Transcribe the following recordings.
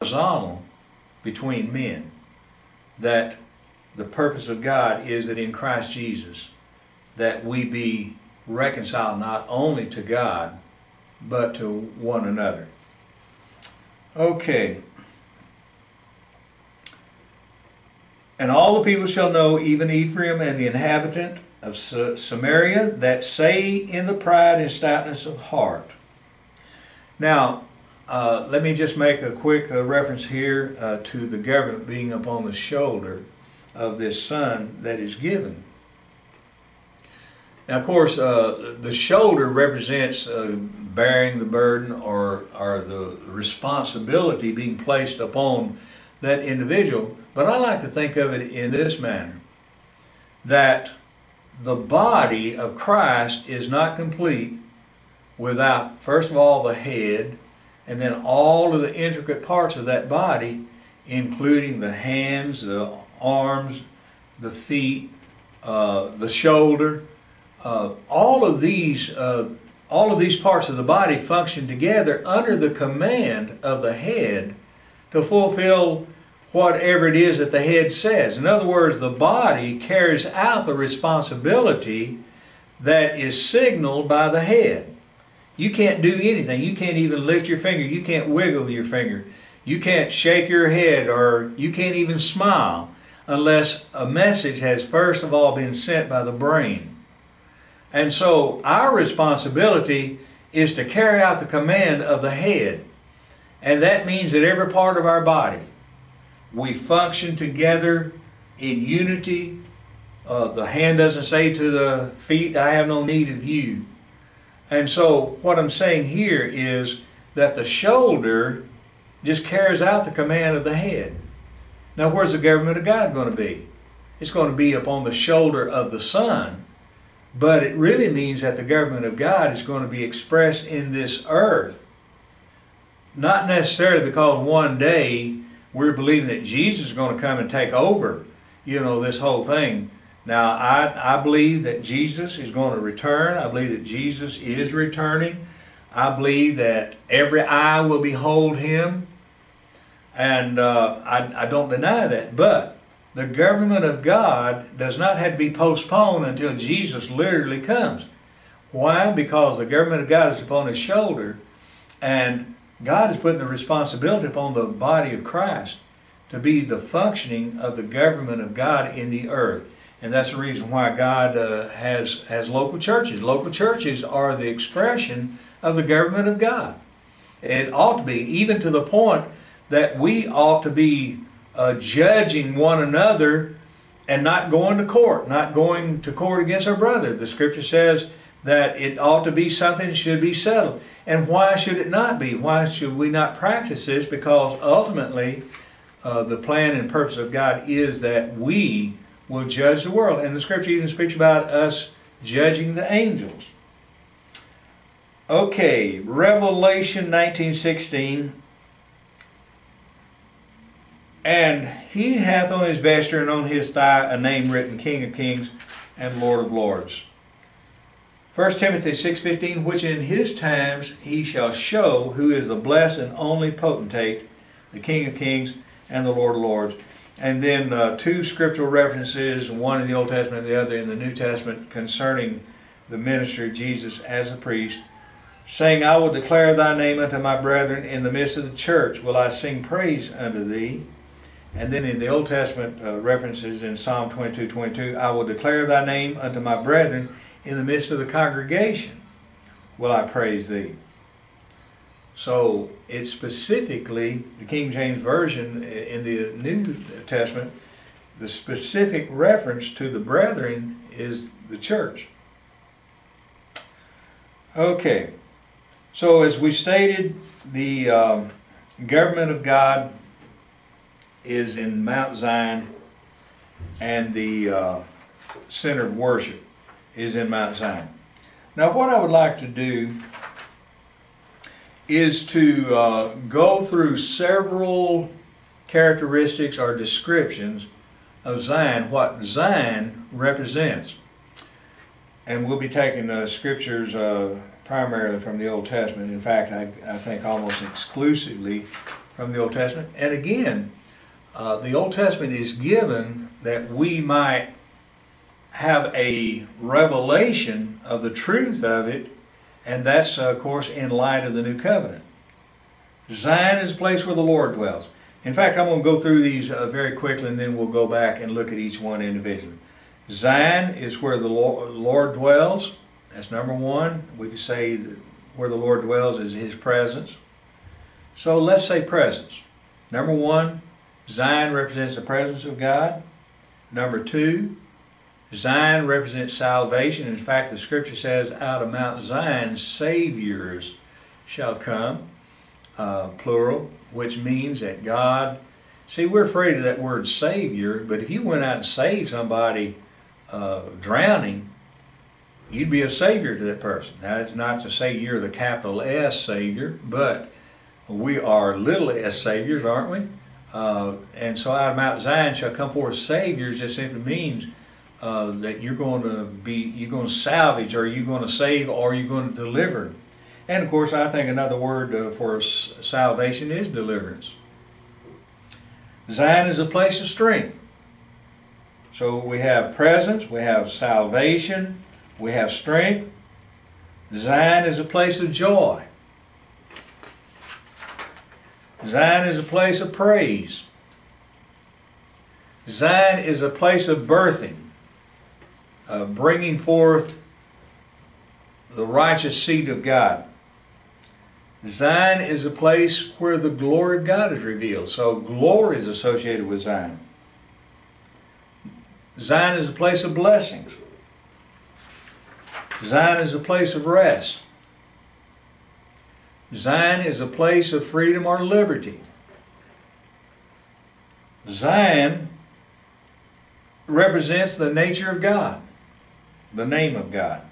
horizontal between men. That the purpose of God is that in Christ Jesus, that we be reconciled not only to God, but to one another. Okay. And all the people shall know, even Ephraim and the inhabitant of Samaria, that say in the pride and stoutness of heart. Now, let me just make a quick reference here to the government being upon the shoulder of this son that is given. Now, of course, the shoulder represents bearing the burden or the responsibility being placed upon that individual. But I like to think of it in this manner, that the body of Christ is not complete without, first of all, the head, and then all of the intricate parts of that body, including the hands, the arms, the feet, the shoulder. All of these parts of the body function together under the command of the head to fulfill whatever it is that the head says. In other words, the body carries out the responsibility that is signaled by the head. You can't do anything. You can't even lift your finger. You can't wiggle your finger. You can't shake your head, or you can't even smile unless a message has first of all been sent by the brain. And so our responsibility is to carry out the command of the head. And that means that every part of our body, we function together in unity. The hand doesn't say to the feet, I have no need of you. And so what I'm saying here is that the shoulder just carries out the command of the head. Now, where's the government of God going to be? It's going to be upon the shoulder of the Son, but it really means that the government of God is going to be expressed in this earth. Not necessarily because one day we're believing that Jesus is going to come and take over, this whole thing. Now, I believe that Jesus is going to return. I believe that Jesus is returning. I believe that every eye will behold Him. And I don't deny that. But the government of God does not have to be postponed until Jesus literally comes. Why? Because the government of God is upon His shoulder, and God is putting the responsibility upon the body of Christ to be the functioning of the government of God in the earth. And that's the reason why God has local churches. Local churches are the expression of the government of God. It ought to be, even to the point that we ought to be judging one another and not going to court, not going to court against our brother. The Scripture says that it ought to be something that should be settled. And why should it not be? Why should we not practice this? Because ultimately, the plan and purpose of God is that we will judge the world. And the Scripture even speaks about us judging the angels. Okay, Revelation 19:16. And he hath on his vesture and on his thigh a name written, King of Kings and Lord of Lords. 1 Timothy 6:15, which in his times he shall show who is the blessed and only potentate, the King of Kings and the Lord of Lords. And then two scriptural references, one in the Old Testament and the other in the New Testament, concerning the ministry of Jesus as a priest, saying, I will declare thy name unto my brethren, in the midst of the church will I sing praise unto thee. And then in the Old Testament references in Psalm 22:22, I will declare thy name unto my brethren, in the midst of the congregation will I praise thee. So it's specifically, the King James Version in the New Testament, the specific reference to the brethren is the church. Okay, so as we stated, the government of God is in Mount Zion, and the center of worship is in Mount Zion. Now, what I would like to do is to go through several characteristics or descriptions of Zion, what Zion represents. And we'll be taking scriptures primarily from the Old Testament. In fact, I think almost exclusively from the Old Testament. And again, the Old Testament is given that we might have a revelation of the truth of it, and that's, of course, in light of the New Covenant. Zion is a place where the Lord dwells. In fact, I'm going to go through these very quickly, and then we'll go back and look at each one individually. Zion is where the Lord dwells. That's number one. We could say that where the Lord dwells is His presence. So let's say presence. Number one, Zion represents the presence of God. Number two, Zion represents salvation. In fact, the Scripture says, out of Mount Zion, saviors shall come, plural, which means that God... See, we're afraid of that word savior, but if you went out and saved somebody drowning, you'd be a savior to that person. Now, it's not to say you're the capital S Savior, but we are little s saviors, aren't we? And so out of Mount Zion shall come forth saviors just simply means that you're going to salvage, or you're going to save, or you're going to deliver. And of course, I think another word for salvation is deliverance. Zion is a place of strength. So we have presence, we have salvation, we have strength. Zion is a place of joy. Zion is a place of praise. Zion is a place of birthing, bringing forth the righteous seed of God. Zion is a place where the glory of God is revealed. So glory is associated with Zion. Zion is a place of blessings. Zion is a place of rest. Zion is a place of freedom or liberty. Zion represents the nature of God, the name of God.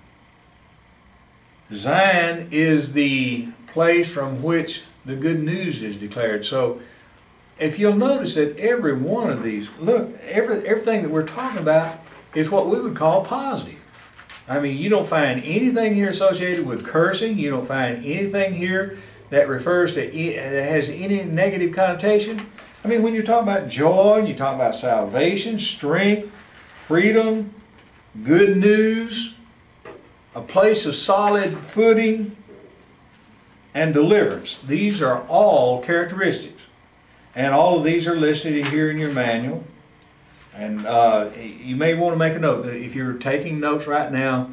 Zion is the place from which the good news is declared. So if you'll notice that every one of these, look, everything that we're talking about is what we would call positive. I mean, you don't find anything here associated with cursing. You don't find anything here that refers to, that has any negative connotation. I mean, when you're talking about joy, you talk about salvation, strength, freedom, good news, a place of solid footing, and deliverance. These are all characteristics. And all of these are listed here in your manual. And you may want to make a note. If you're taking notes right now,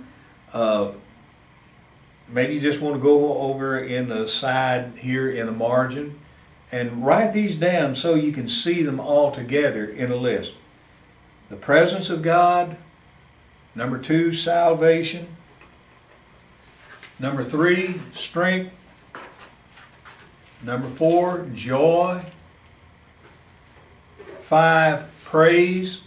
maybe you just want to go over in the side here in the margin and write these down so you can see them all together in a list. The presence of God. Number two, salvation. Number three, strength. Number four, joy. 5, praise.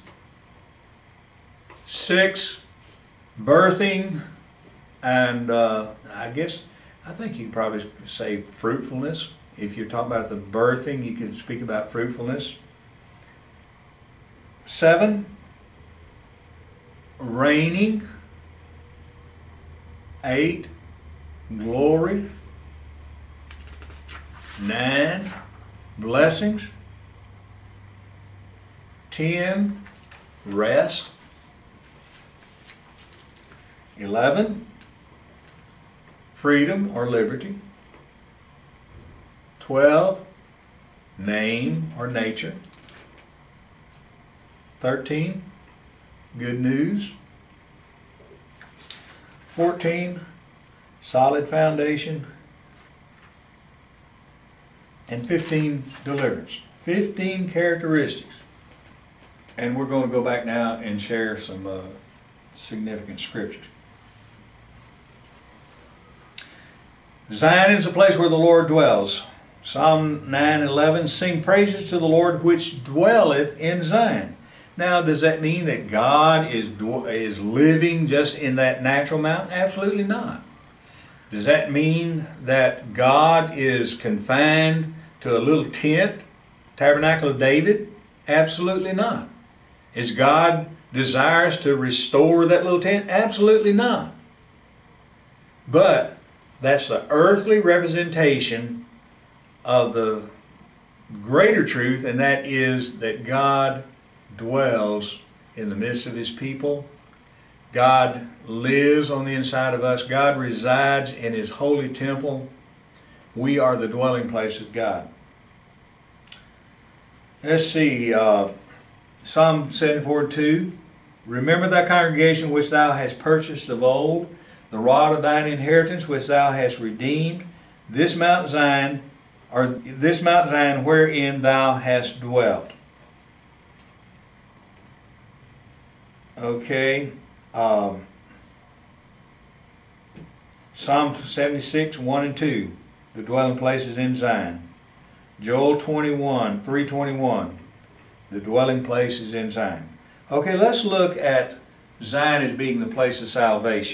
6, birthing. And I think you can probably say fruitfulness. If you're talking about the birthing, you can speak about fruitfulness. 7, reigning. 8, glory. 9, blessings. 10, rest. 11, freedom or liberty. 12, name or nature. 13, good news. 14, solid foundation. And 15, deliverance. 15 characteristics. And we're going to go back now and share some significant scriptures. Zion is a place where the Lord dwells. Psalm 9:11, sing praises to the Lord which dwelleth in Zion. Now, does that mean that God is living just in that natural mountain? Absolutely not. Does that mean that God is confined to a little tent, tabernacle of David? Absolutely not. Is God desirous to restore that little tent? Absolutely not. But that's the earthly representation of the greater truth, and that is that God dwells in the midst of His people. God lives on the inside of us. God resides in His holy temple. We are the dwelling place of God. Let's see, Psalm 74:2. Remember thy congregation which thou hast purchased of old, the rod of thine inheritance which thou hast redeemed, this Mount Zion, wherein thou hast dwelt. Okay. Psalm 76, 1 and 2. The dwelling place is in Zion. Joel 21, 3:21. The dwelling place is in Zion. Okay, let's look at Zion as being the place of salvation.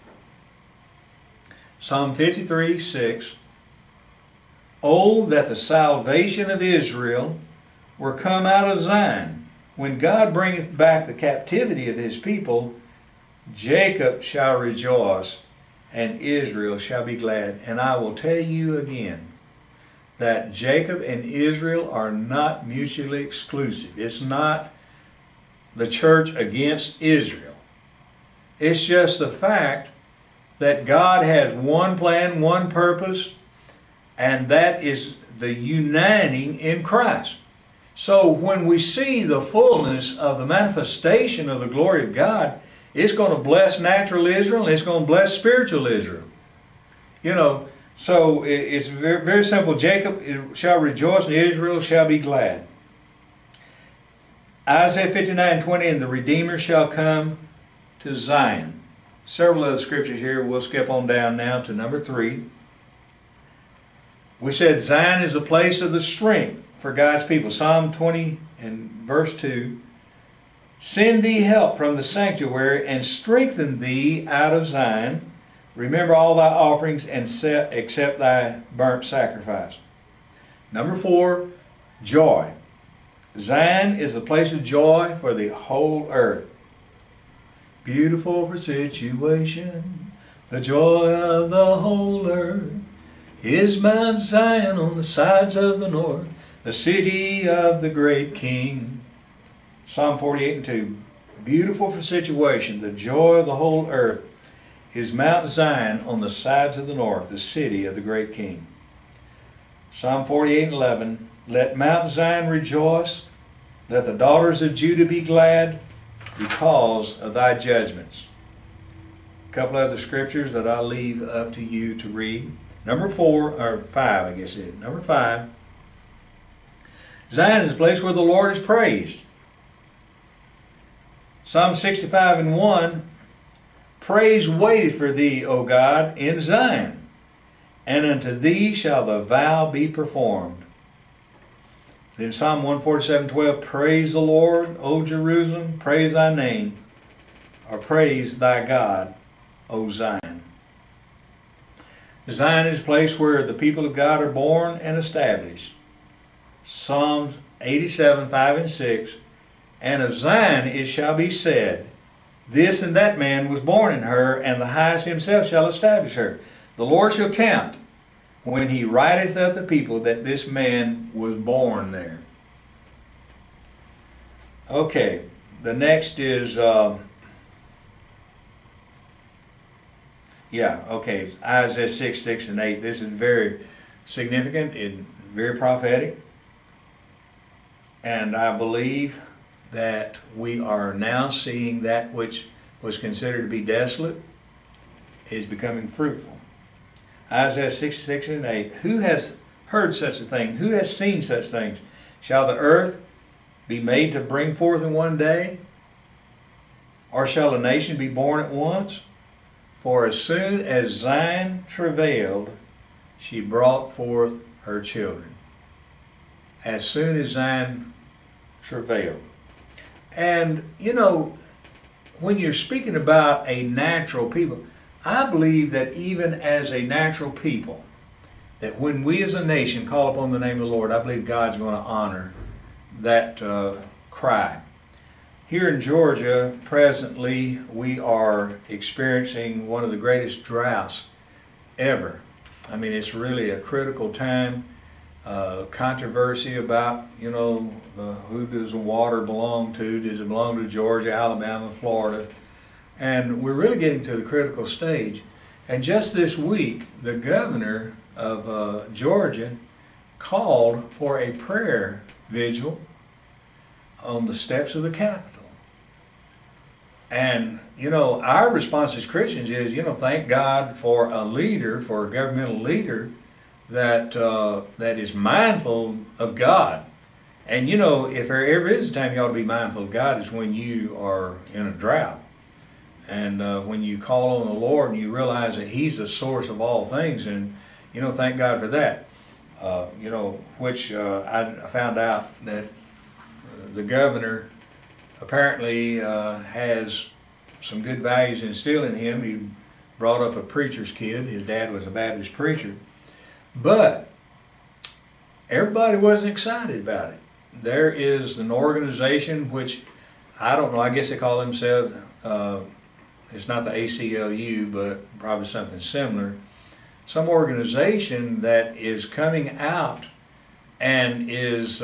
Psalm 53, 6. Oh, that the salvation of Israel were come out of Zion. When God bringeth back the captivity of His people, Jacob shall rejoice, and Israel shall be glad. And I will tell you again that Jacob and Israel are not mutually exclusive. It's not the church against Israel. It's just the fact that God has one plan, one purpose, and that is the uniting in Christ. So when we see the fullness of the manifestation of the glory of God, it's going to bless natural Israel, and it's going to bless spiritual Israel. You know, so it's very, very simple. Jacob shall rejoice, and Israel shall be glad. Isaiah 59:20, and the Redeemer shall come to Zion. Several other scriptures here. We'll skip on down now to number 3. We said Zion is the place of the strength for God's people. Psalm 20 and verse 2. Send thee help from the sanctuary, and strengthen thee out of Zion. Remember all thy offerings, and accept thy burnt sacrifice. Number 4, joy. Zion is the place of joy for the whole earth. Beautiful for situation, the joy of the whole earth is Mount Zion on the sides of the north, the city of the great King. Psalm 48 and 2. Beautiful for situation, the joy of the whole earth is Mount Zion on the sides of the north, the city of the great King. Psalm 48 and 11. Let Mount Zion rejoice, let the daughters of Judah be glad because of thy judgments. A couple other scriptures that I'll leave up to you to read. Number 4, or 5, I guess it is. Number 5. Zion is a place where the Lord is praised. Psalm 65 and 1. Praise waiteth for thee, O God, in Zion, and unto thee shall the vow be performed. Then Psalm 147:12, praise the Lord, O Jerusalem, praise thy name, or praise thy God, O Zion. Zion is a place where the people of God are born and established. Psalm 87:5 and 6, and of Zion it shall be said, this and that man was born in her, and the highest himself shall establish her. The Lord shall count when he writeth of the people that this man was born there. Okay, the next is, Isaiah 6, 6 and 8. This is very significant and very prophetic. And I believe that we are now seeing that which was considered to be desolate is becoming fruitful. Isaiah 6, 6 and 8. Who has heard such a thing? Who has seen such things? Shall the earth be made to bring forth in one day? Or shall a nation be born at once? For as soon as Zion travailed, she brought forth her children. As soon as Zion travailed. And, you know, when you're speaking about a natural people, I believe that even as a natural people, that when we as a nation call upon the name of the Lord, I believe God's going to honor that cry. Here in Georgia, presently, we are experiencing one of the greatest droughts ever. I mean, it's really a critical time. controversy about, who does the water belong to? Does it belong to Georgia, Alabama, Florida? And we're really getting to the critical stage. And just this week, the governor of Georgia called for a prayer vigil on the steps of the Capitol. And, our response as Christians is, thank God for a leader, for a governmental leader that is mindful of God. And, if there ever is a time you ought to be mindful of God, is when you are in a drought. And when you call on the Lord and you realize that He's the source of all things, and, thank God for that. Which I found out that the governor apparently has some good values instilled in him. He brought up a preacher's kid. His dad was a Baptist preacher. But everybody wasn't excited about it. There is an organization which, I don't know, I guess they call themselves, it's not the ACLU, but probably something similar. Some organization that is coming out and is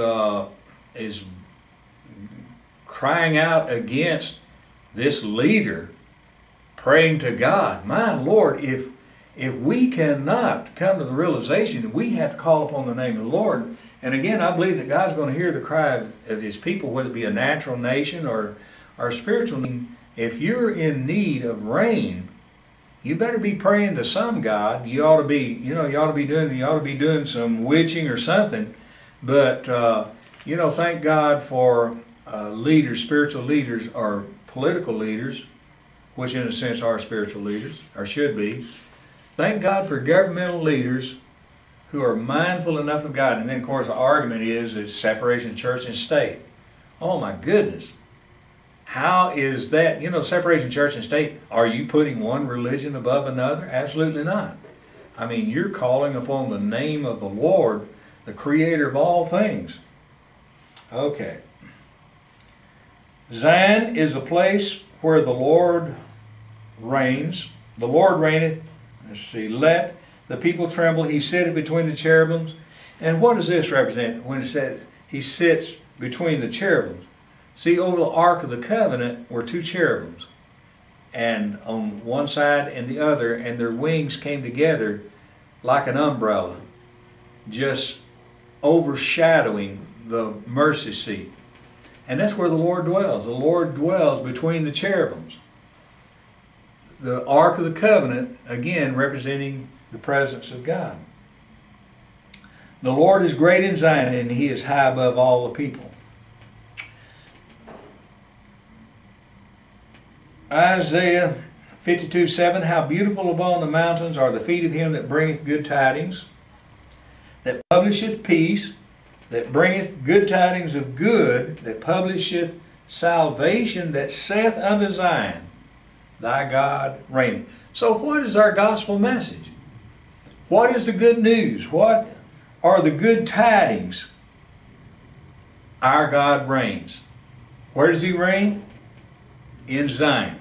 crying out against this leader, praying to God. My Lord, if we cannot come to the realization that we have to call upon the name of the Lord, and again, I believe that God's going to hear the cry of His people, whether it be a natural nation or spiritual nation. If you're in need of rain, you better be praying to some God. You ought to be, you ought to be doing some witching or something. But thank God for leaders, spiritual leaders, or political leaders, which in a sense are spiritual leaders, or should be. Thank God for governmental leaders who are mindful enough of God. And then, of course, the argument is it's separation of church and state. Oh my goodness. How is that? Separation of church and state, are you putting one religion above another? Absolutely not. I mean, you're calling upon the name of the Lord, the Creator of all things. Okay. Zion is a place where the Lord reigns. The Lord reigneth. Let's see. Let the people tremble. He sitteth between the cherubims. And what does this represent when it says He sits between the cherubims? See, over the Ark of the Covenant were two cherubims, and on one side and the other, and their wings came together like an umbrella, just overshadowing the mercy seat. And that's where the Lord dwells. The Lord dwells between the cherubims. The Ark of the Covenant, again, representing the presence of God. The Lord is great in Zion, and He is high above all the people. Isaiah 52:7, how beautiful upon the mountains are the feet of him that bringeth good tidings, that publisheth peace, that bringeth good tidings of good, that publisheth salvation, that saith unto Zion, thy God reigneth. So what is our gospel message? What is the good news? What are the good tidings? Our God reigns. Where does He reign? In Zion.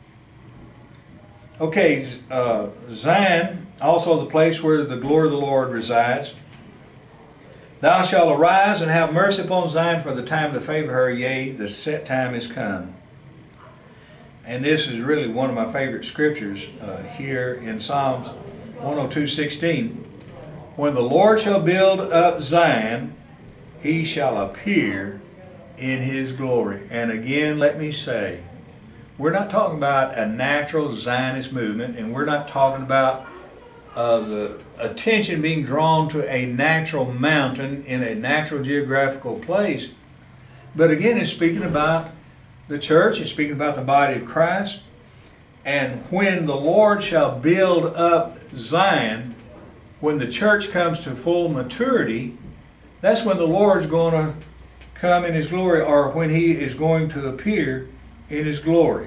Okay, Zion, also the place where the glory of the Lord resides. Thou shalt arise and have mercy upon Zion, for the time to favor her, yea, the set time is come. And this is really one of my favorite scriptures here in Psalms 102:16. When the Lord shall build up Zion, He shall appear in His glory. And again, let me say, we're not talking about a natural Zionist movement, and we're not talking about the attention being drawn to a natural mountain in a natural geographical place. But again, it's speaking about the church, it's speaking about the body of Christ. And when the Lord shall build up Zion, when the church comes to full maturity, that's when the Lord's going to come in His glory, or when He is going to appear in His glory.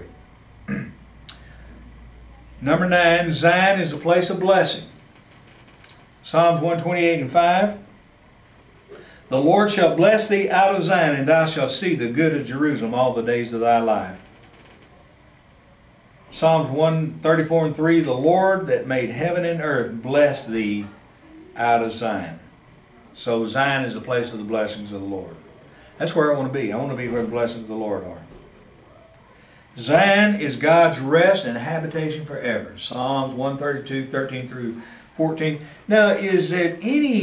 Number 9, Zion is a place of blessing. Psalms 128:5. The Lord shall bless thee out of Zion, and thou shalt see the good of Jerusalem all the days of thy life. Psalms 134:3. The Lord that made heaven and earth bless thee out of Zion. So Zion is the place of the blessings of the Lord. That's where I want to be. I want to be where the blessings of the Lord are. Zion is God's rest and habitation forever. Psalms 132, 13 through 14. Now, is it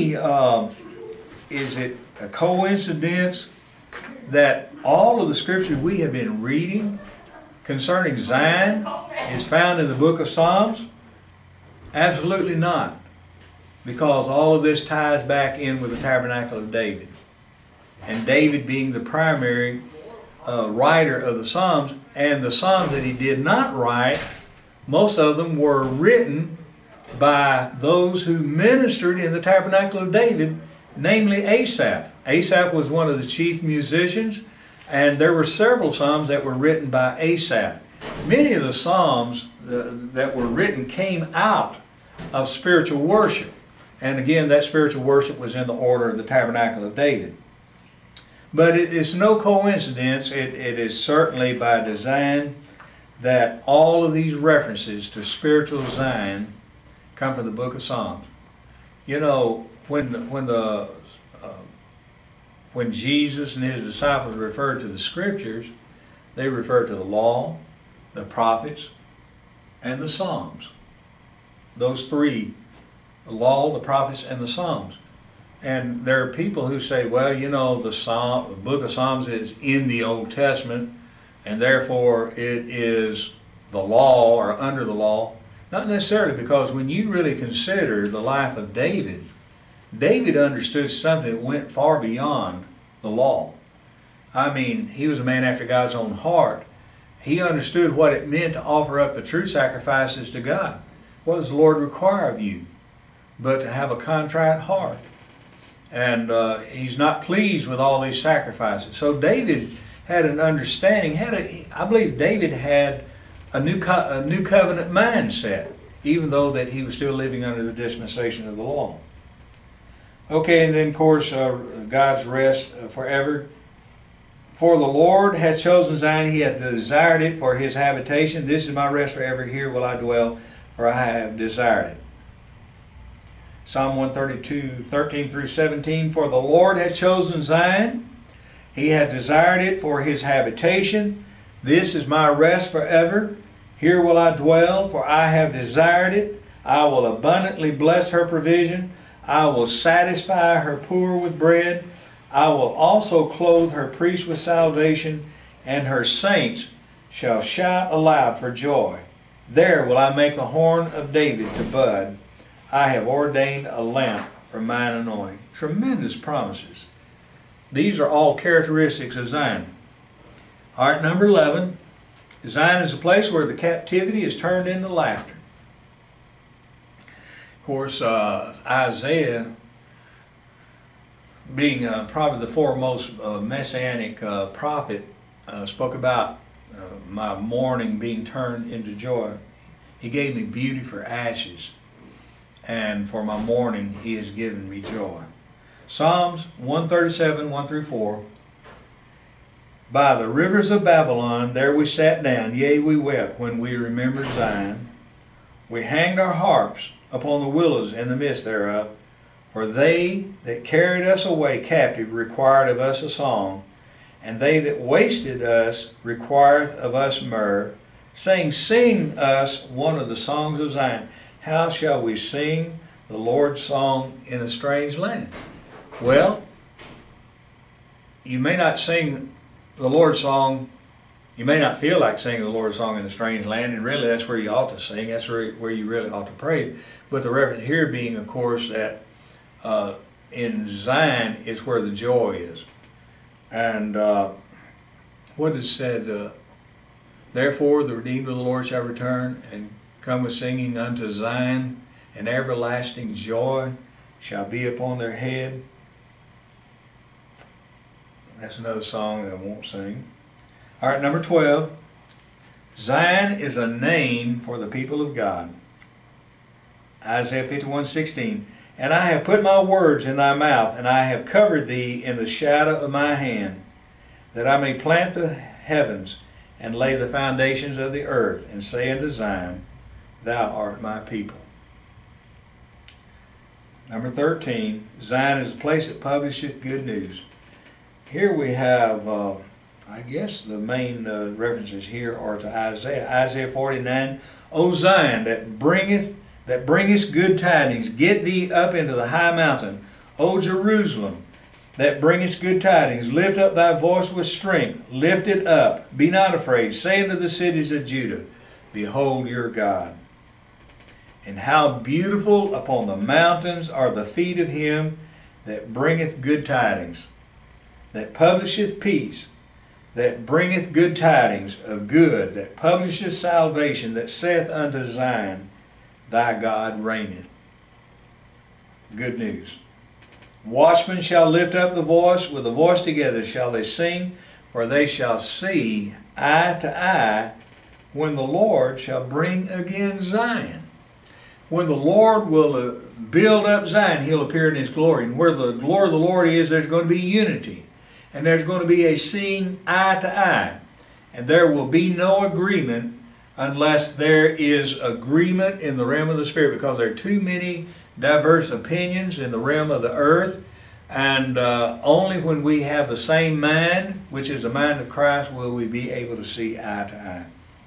a coincidence that all of the scripture we have been reading concerning Zion is found in the book of Psalms? Absolutely not. Because all of this ties back in with the tabernacle of David. And David being the primary writer of the Psalms, and the Psalms that he did not write, most of them were written by those who ministered in the tabernacle of David, namely Asaph. Asaph was one of the chief musicians, and there were several Psalms that were written by Asaph. Many of the Psalms that were written came out of spiritual worship. And again, that spiritual worship was in the order of the tabernacle of David. But it's no coincidence, it is certainly by design, that all of these references to spiritual Zion come from the book of Psalms. You know, when Jesus and his disciples referred to the scriptures, they referred to the law, the prophets, and the Psalms. Those three, the law, the prophets, and the Psalms. And there are people who say, well, you know, the book of Psalms is in the Old Testament, and therefore it is the law or under the law. Not necessarily, because when you really consider the life of David, David understood something that went far beyond the law. I mean, he was a man after God's own heart. He understood what it meant to offer up the true sacrifices to God. What does the Lord require of you? But to have a contrite heart. And he's not pleased with all these sacrifices. So David had an understanding. I believe David had a new covenant mindset, even though that he was still living under the dispensation of the law. Okay, and then of course God's rest forever. For the Lord hath chosen Zion, he hath desired it for his habitation. This is my rest forever, here will I dwell, for I have desired it. Psalm 132, 13 through 17. For the Lord hath chosen Zion, he hath desired it for his habitation. This is my rest forever, here will I dwell, for I have desired it. I will abundantly bless her provision. I will satisfy her poor with bread. I will also clothe her priests with salvation, and her saints shall shout aloud for joy. There will I make the horn of David to bud. I have ordained a lamp for mine anointing. Tremendous promises. These are all characteristics of Zion. All right, number 11. Zion is a place where the captivity is turned into laughter. Of course, Isaiah, being probably the foremost messianic prophet, spoke about my mourning being turned into joy. He gave me beauty for ashes, and for my mourning he has given me joy. Psalms 137, 1 through 4. By the rivers of Babylon there we sat down, yea, we wept when we remembered Zion. We hanged our harps upon the willows in the midst thereof. For they that carried us away captive required of us a song, and they that wasted us requireth of us myrrh, saying, Sing us one of the songs of Zion. How shall we sing the Lord's song in a strange land? Well, you may not sing the Lord's song, you may not feel like singing the Lord's song in a strange land, and really that's where you ought to sing, that's where you really ought to pray. But the reference here being, of course, that in Zion is where the joy is. And what is said, therefore the redeemed of the Lord shall return and come with singing unto Zion, and everlasting joy shall be upon their head. That's another song that I won't sing. All right, number 12. Zion is a name for the people of God. Isaiah 51:16. And I have put my words in thy mouth, and I have covered thee in the shadow of my hand, that I may plant the heavens and lay the foundations of the earth, and say unto Zion, Thou art my people. Number 13, Zion is a place that publisheth good news. Here we have, I guess the main references here are to Isaiah. Isaiah 49, O Zion, that bringest good tidings, get thee up into the high mountain. O Jerusalem, that bringest good tidings, lift up thy voice with strength, lift it up, be not afraid. Say unto the cities of Judah, behold your God. And how beautiful upon the mountains are the feet of him that bringeth good tidings, that publisheth peace, that bringeth good tidings of good, that publisheth salvation, that saith unto Zion, thy God reigneth. Good news. Watchmen shall lift up the voice, with the voice together shall they sing, for they shall see eye to eye, when the Lord shall bring again Zion. When the Lord will build up Zion, he'll appear in his glory. And where the glory of the Lord is, there's going to be unity. And there's going to be a seeing eye to eye. And there will be no agreement unless there is agreement in the realm of the Spirit, because there are too many diverse opinions in the realm of the earth. And only when we have the same mind, which is the mind of Christ, will we be able to see eye to eye.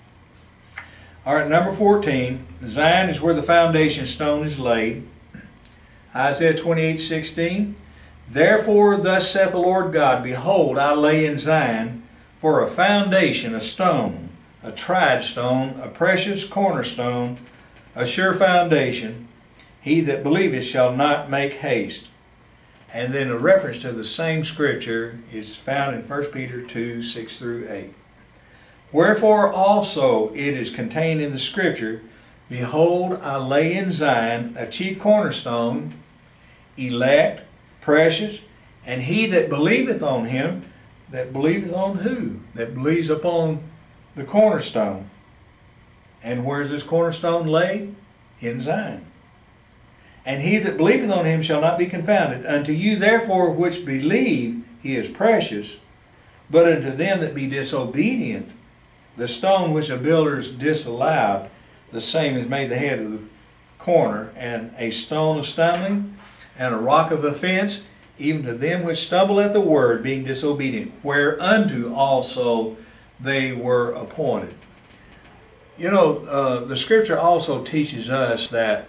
All right, number 14, Zion is where the foundation stone is laid. Isaiah 28:16, therefore thus saith the Lord God, behold, I lay in Zion for a foundation, a stone, a tried stone, a precious cornerstone, a sure foundation. He that believeth shall not make haste. And then a reference to the same scripture is found in 1 Peter 2:6-8. Wherefore also it is contained in the scripture, behold, I lay in Zion a chief cornerstone, elect, precious, and he that believeth on him, that believeth on who? That believes upon the cornerstone. And where is this cornerstone laid? In Zion. And he that believeth on him shall not be confounded. Unto you therefore which believe he is precious, but unto them that be disobedient, the stone which the builders disallowed, the same is made the head of the corner, and a stone of stumbling, and a rock of offense, even to them which stumble at the word, being disobedient, whereunto also they were appointed. You know, the scripture also teaches us that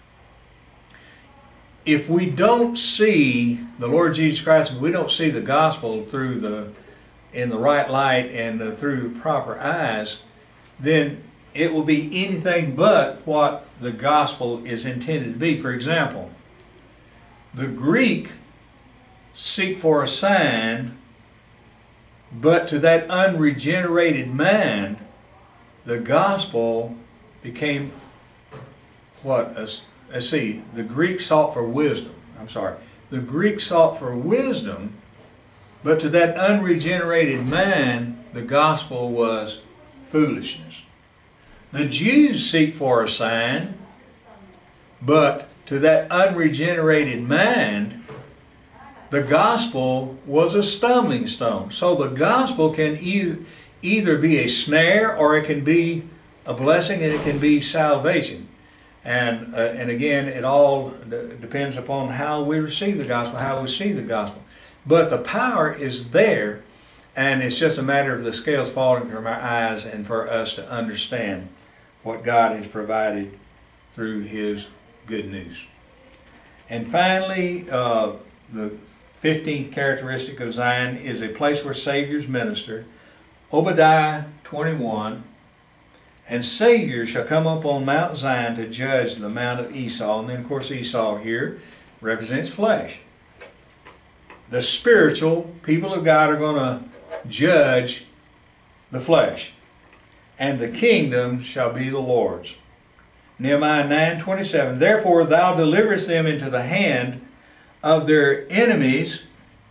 if we don't see the Lord Jesus Christ, if we don't see the gospel in the right light and through proper eyes, then it will be anything but what the gospel is intended to be. For example, the Greek seek for a sign, but to that unregenerated mind, the gospel became what? Let's see, the Greek sought for wisdom. The Greek sought for wisdom, but to that unregenerated man, the gospel was foolishness. The Jews seek for a sign, but to that unregenerated mind, the gospel was a stumbling stone. So the gospel can either be a snare, or it can be a blessing, and it can be salvation. And again, it all depends upon how we receive the gospel, how we see the gospel. But the power is there, and it's just a matter of the scales falling from our eyes and for us to understand what God has provided through his good news. And finally, the 15th characteristic of Zion is a place where Saviors minister. Obadiah 21, and Saviors shall come up on Mount Zion to judge the Mount of Esau. And then, of course, Esau here represents flesh. The spiritual people of God are going to judge the flesh, and the kingdom shall be the Lord's. Nehemiah 9:27, therefore thou deliverest them into the hand of their enemies.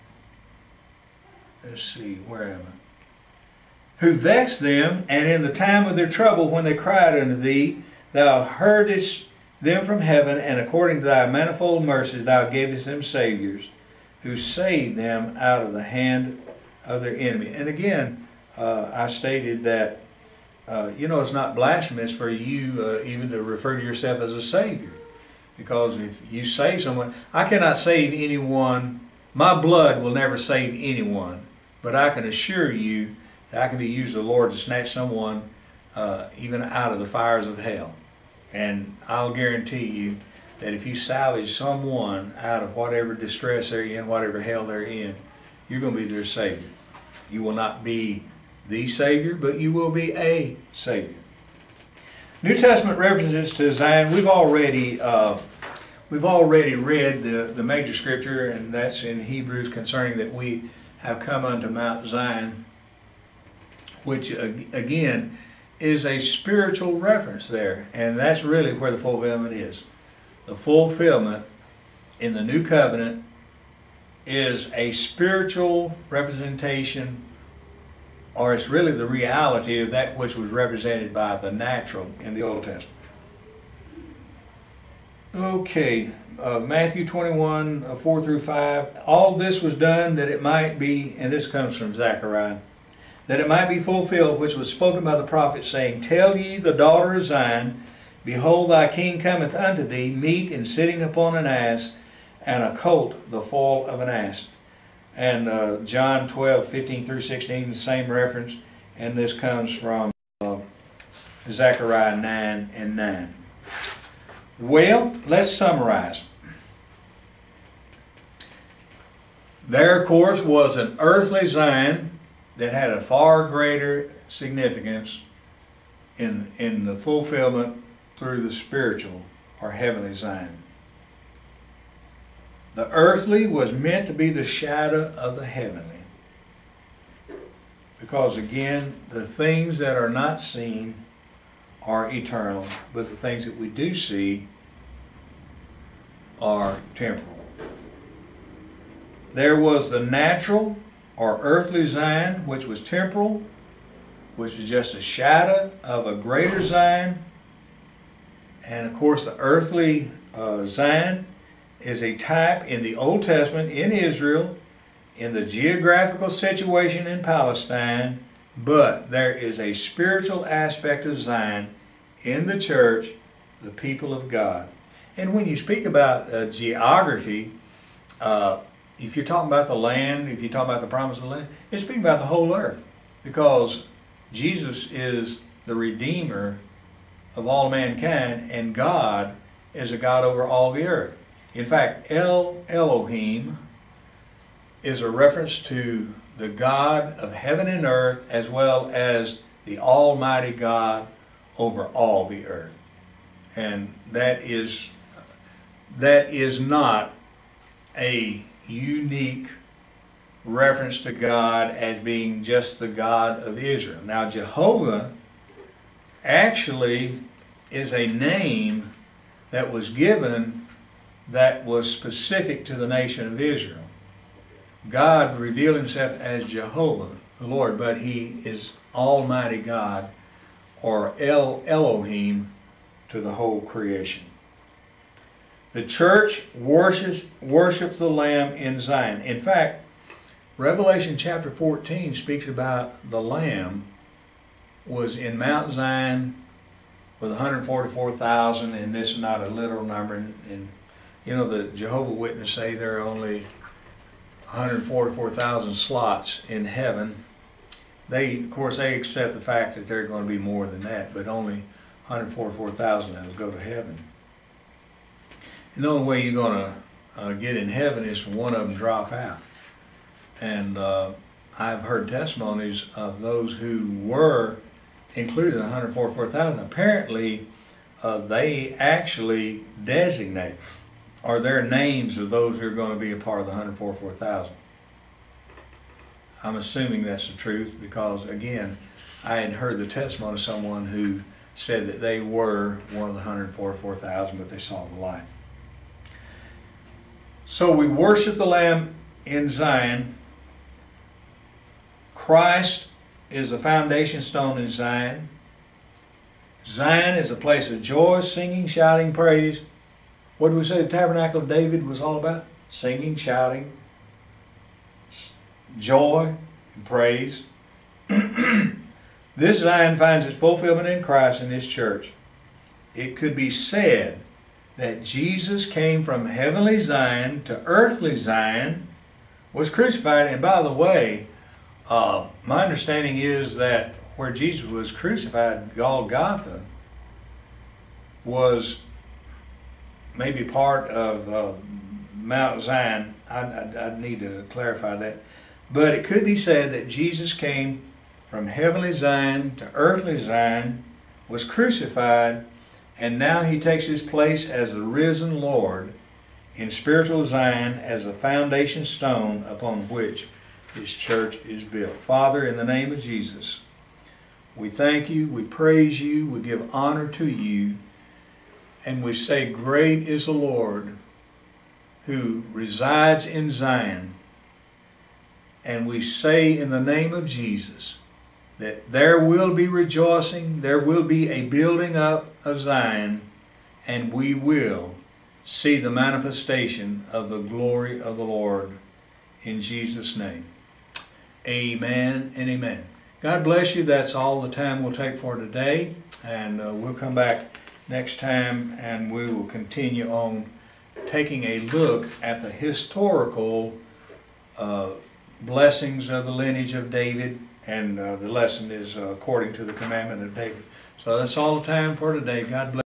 Let's see, where am I? Who vexed them, and in the time of their trouble when they cried unto thee, thou heardest them from heaven, and according to thy manifold mercies thou gavest them saviors, who saved them out of the hand of their enemy. And again, I stated that, it's not blasphemous for you even to refer to yourself as a savior. Because if you save someone, I cannot save anyone. My blood will never save anyone. But I can assure you that I can be used of the Lord to snatch someone even out of the fires of hell. And I'll guarantee you that if you salvage someone out of whatever distress they're in, whatever hell they're in, you're going to be their Savior. You will not be the Savior, but you will be a Savior. New Testament references to Zion. We've already read the major scripture, and that's in Hebrews, concerning that we have come unto Mount Zion, which again is a spiritual reference there, and that's really where the fulfillment is. The fulfillment in the new covenant is a spiritual representation, or it's really the reality of that which was represented by the natural in the Old Testament. Okay, Matthew 21, 4 through 5. All this was done that it might be, and this comes from Zechariah, that it might be fulfilled which was spoken by the prophet, saying, Tell ye the daughter of Zion, Behold, thy king cometh unto thee, meek and sitting upon an ass, and a colt the foal of an ass. And John 12, 15 through 16, the same reference, and this comes from Zechariah 9 and 9. Well, let's summarize. There, of course, was an earthly Zion that had a far greater significance in the fulfillment through the spiritual or heavenly Zion. The earthly was meant to be the shadow of the heavenly. Because again, the things that are not seen are eternal, but the things that we do see are temporal. There was the natural or earthly Zion, which was temporal, which was just a shadow of a greater Zion. And of course, the earthly Zion is a type in the Old Testament in Israel, in the geographical situation in Palestine, but there is a spiritual aspect of Zion in the church, the people of God. And when you speak about geography, if you're talking about the land, if you're talking about the promise of the land, you're speaking about the whole earth, because Jesus is the Redeemer of all mankind, and God is a God over all the earth. In fact, Elohim is a reference to the God of heaven and earth, as well as the Almighty God over all the earth. And that is not a unique reference to God as being just the God of Israel. Now, Jehovah actually is a name that was given that was specific to the nation of Israel. God revealed himself as Jehovah, the Lord, but he is Almighty God, or Elohim, to the whole creation. The church worships the Lamb in Zion. In fact, Revelation chapter 14 speaks about the Lamb was in Mount Zion with 144,000, and this is not a literal number. And you know, the Jehovah's Witnesses say there are only 144,000 slots in heaven. Of course, they accept the fact that there are going to be more than that, but only 144,000 that will go to heaven. And the only way you're going to get in heaven is one of them drop out. And I've heard testimonies of those who were included in 144,000. Apparently, they actually designate, or their names of those who are going to be a part of the 144,000. I'm assuming that's the truth because, again, I had heard the testimony of someone who said that they were one of the 144,000, but they saw the light. So we worship the Lamb in Zion. Christ is the foundation stone in Zion. Zion is a place of joy, singing, shouting, praise. What did we say the tabernacle of David was all about? Singing, shouting, joy, and praise. This Zion finds its fulfillment in Christ and His church. It could be said that Jesus came from heavenly Zion to earthly Zion, was crucified. And by the way, my understanding is that where Jesus was crucified, Golgotha, was maybe part of Mount Zion. I'd need to clarify that. But it could be said that Jesus came from heavenly Zion to earthly Zion, was crucified, and now he takes his place as the risen Lord in spiritual Zion as a foundation stone upon which his church is built. Father, in the name of Jesus, we thank you, we praise you, we give honor to you, and we say, great is the Lord who resides in Zion. And we say in the name of Jesus that there will be rejoicing, there will be a building up of Zion, and we will see the manifestation of the glory of the Lord in Jesus' name. Amen and amen. God bless you. That's all the time we'll take for today, and we'll come back next time and we will continue on taking a look at the historical blessings of the lineage of David, and the lesson is according to the commandment of David. So that's all the time for today. God bless.